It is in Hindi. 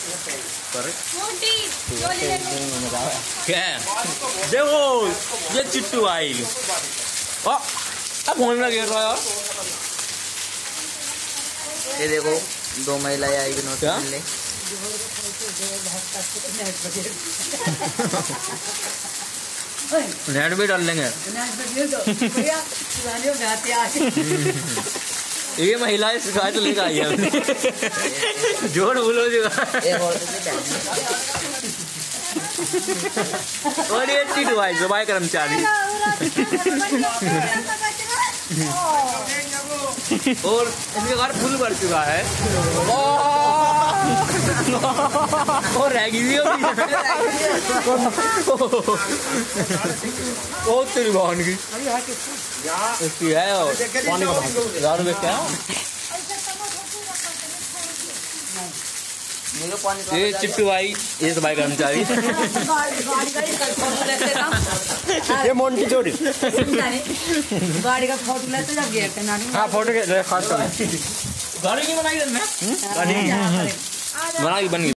क्या देखो ये चिट्टू आई अब फोन में गिर रहा है। ये देखो 2 महिलाएं आई विनोद क्या? मिलने। नेट भी डाल लेंगे। ये महिलाएं शिकायत लेकर आई है। जोड़ बोलो जो। और ये चिट्टू आई सफाई कर्मचारी और इसके घर फुल भर चुका है और रहेगी भी ओ तेरी बहन की इसकी है और पानी का 1000 रुपये क्या ये चिट्टू भाई ये सफाई कर्मचारी ये मोंटी चोरी गाड़ी का फोटो लेते जब गया हाँ फोटो के खास गाड़ी की बनाई बन गई